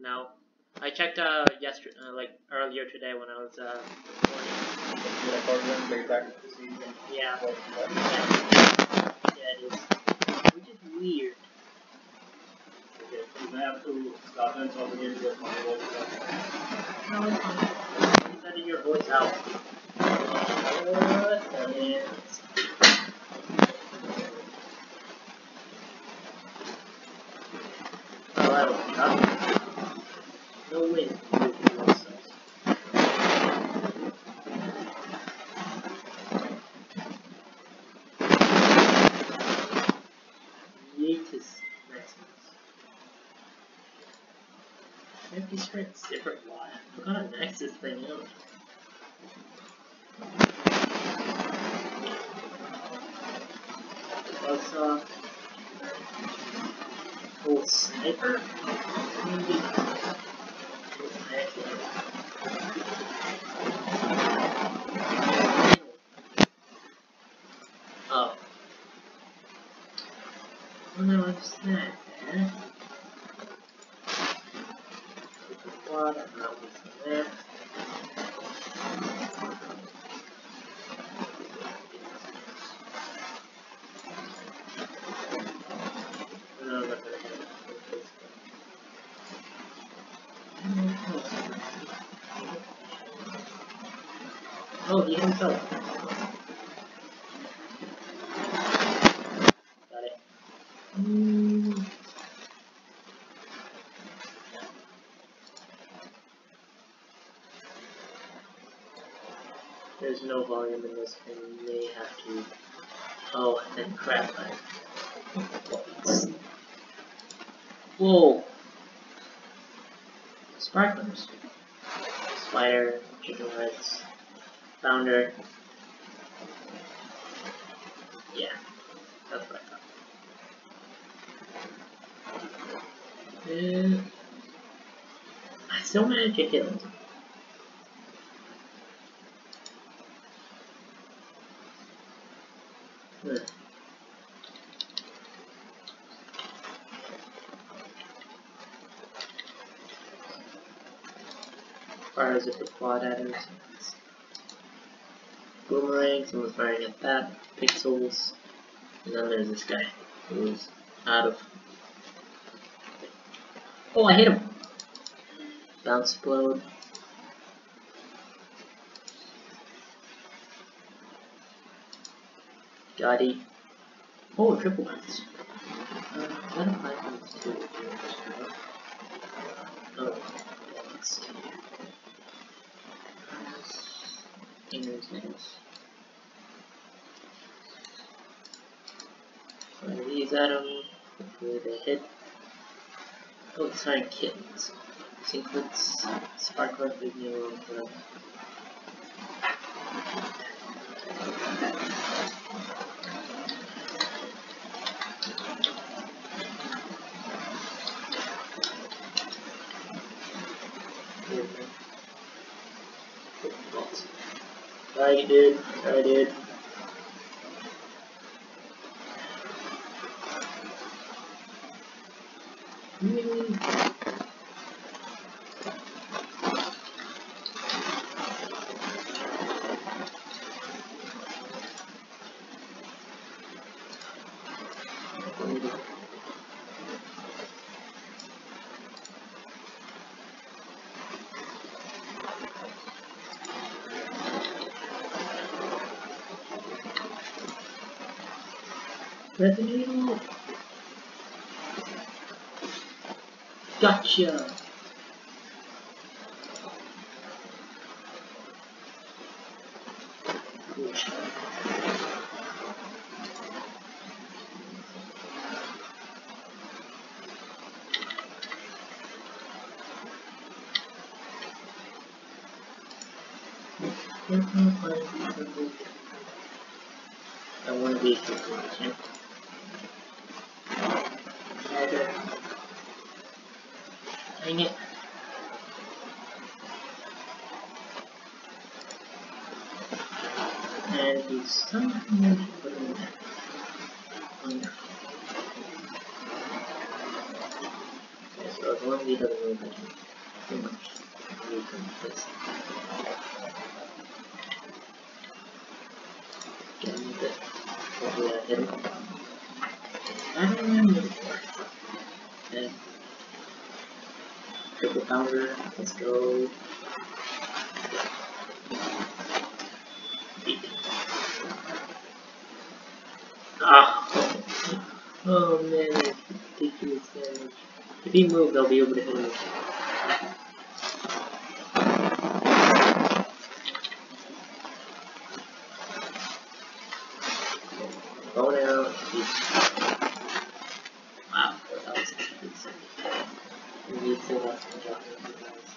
No. I checked yesterday, like earlier today when I was recording. Yeah. Yeah, it is. Which is weird. Okay, so I have to start and stop again to get my voice out. No, it's fine. Keep letting your voice out. Oh, that was tough. No wind. Yeetus Maximus. Empty strengths, different why. What kind of Nexus thing is? Buzzsaw. Oh, sniper? Maybe. Oh. Oh no, it's that. What? I'm not missing that. No, I'm not gonna have it. Oh, he himself. Got it. There's no volume in this, and we may have to. Oh, and then crap. Whoa! Sparklers. Spider, chicken legs, founder. Yeah, that's what I thought. I still managed to hit him. Fires at the quad atoms. Boomerang, someone's firing at that. Pixels. And then there's this guy who's out of. Oh, I hit him! Bounce explode. Gotti. Oh, triple bounce. That applies to oh, next. Inner's next. Fire these at him. Hopefully they hit. Oh, it's firing kittens. Sinklets, Sparkler, Big Nero, whatever. Sorry, dude. Sorry, dude. Revenue. Gotcha. Cool shot. I want to be a situation. Dang it. And he's somehow putting that on there. Okay, so long as he doesn't move, I can pretty much move him this. Get him a bit. Hopefully I hit him. And okay. Triple pounder, let's go. Ah! Oh man, ridiculous damage. If he moved, I'll be able to hit him again. Going out. Wow, that was such a good save. We need to have some dropping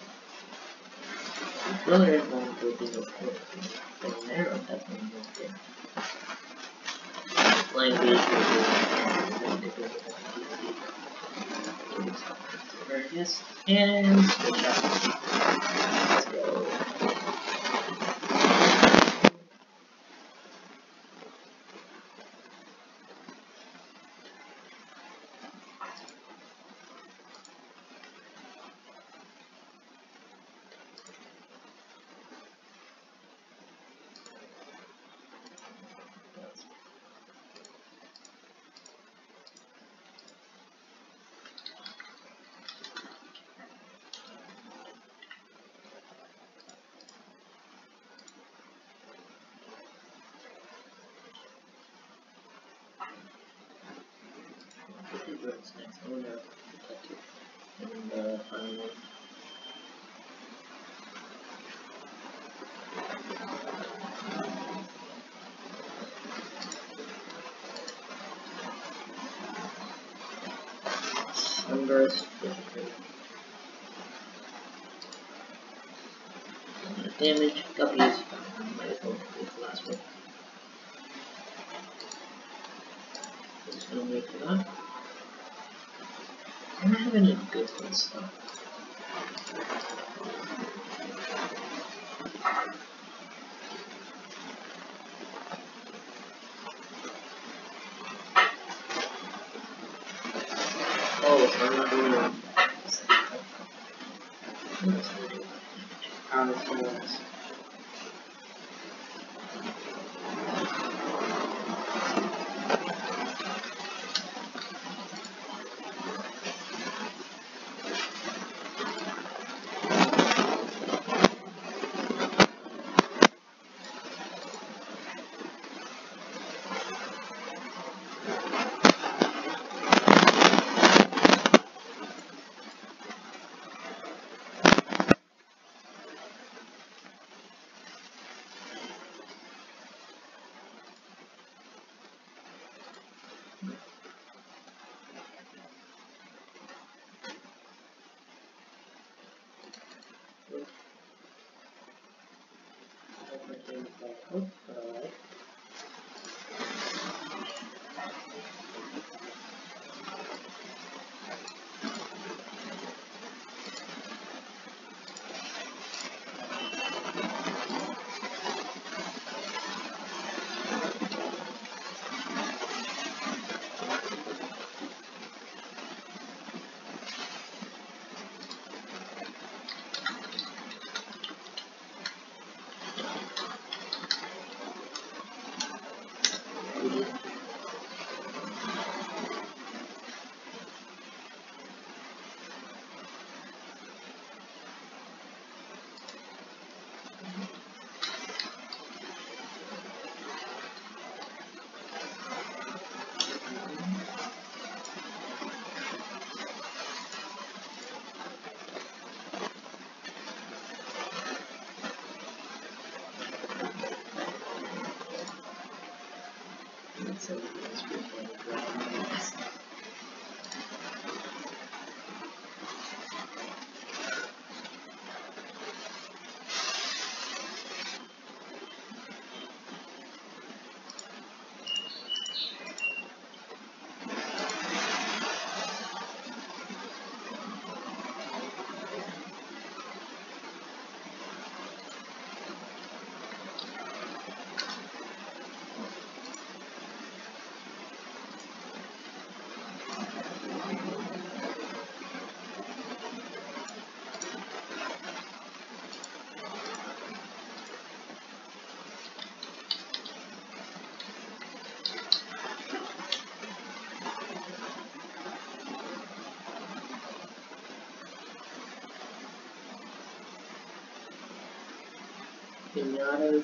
guys. Brother is going to be no point. From there, that's going to be okay. Playing these yes, and switch out. Let's go. What's next? Oh no, protected. And final one. Sunburst. Damage. Guppies. Might as well get the last one. Just gonna wait for that. I don't have any good ones though. Oh, so I'm not doing it. Pound of Thorns. Oh, alright. pinatas.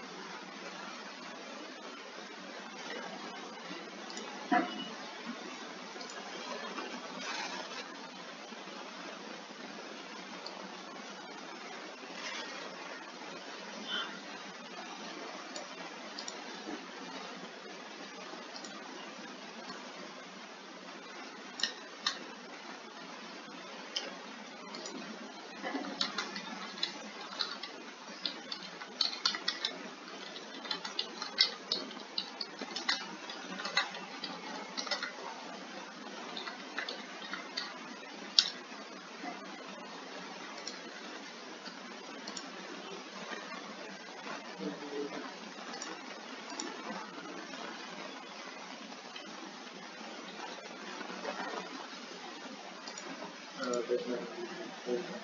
There's nothing you can do.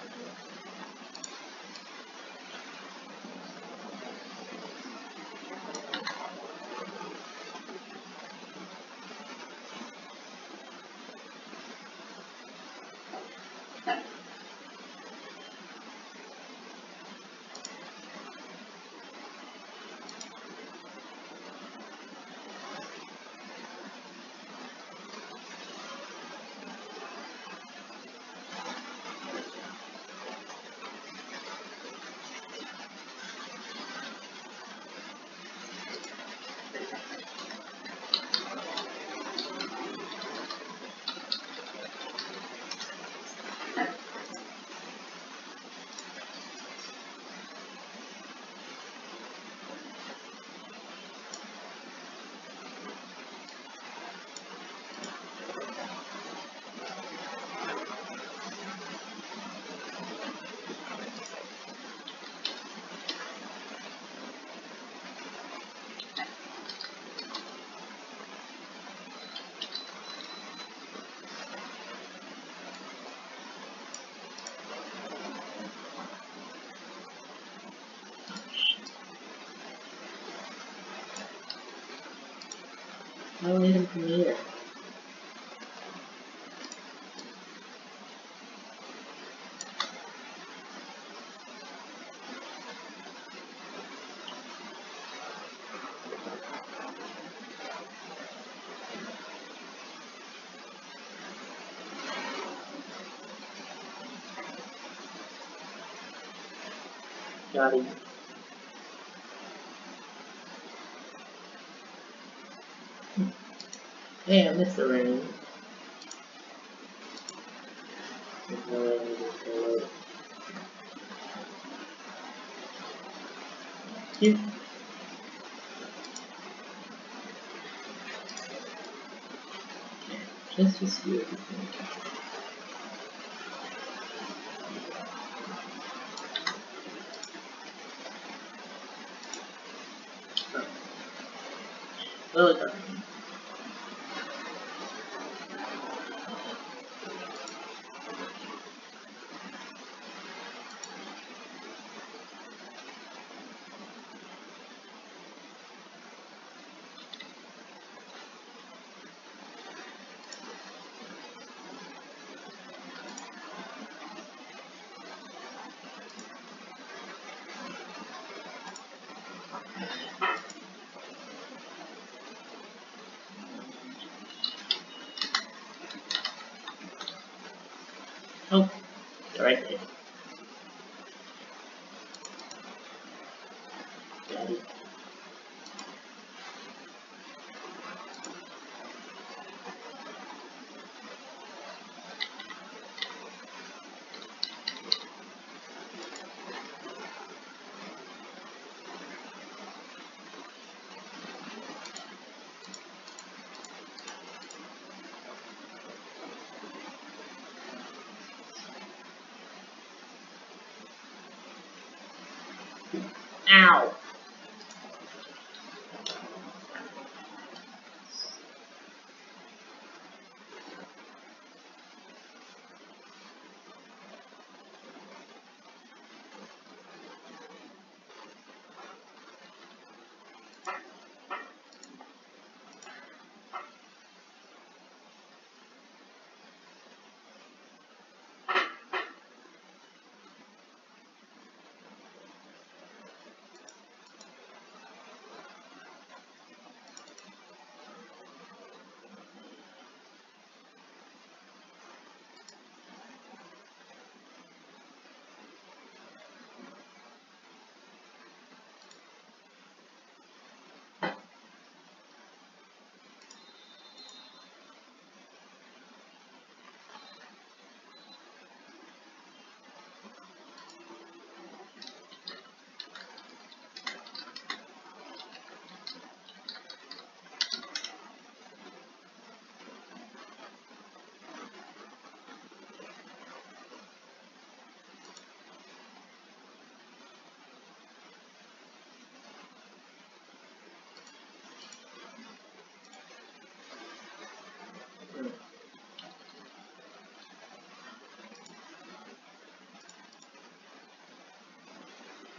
I don't need him from here. Got him. Hey, I missed the rain. There's no way I'm gonna go out. Cute. Just to see what you think. Oh. Well done. Oh, they're right there. Got it. Ow!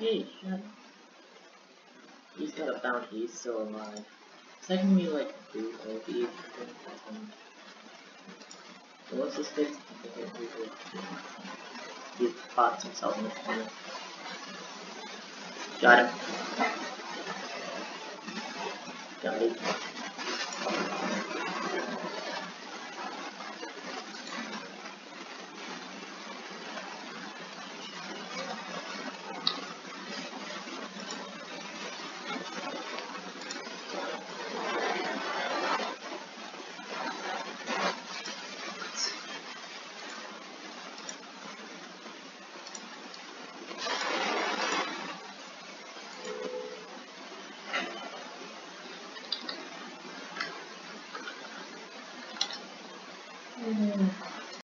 Hey, shut up. He's got a bounty, he's still alive. Second we like do OB, once this fixed, he pops himself in the corner. Got him. Got him.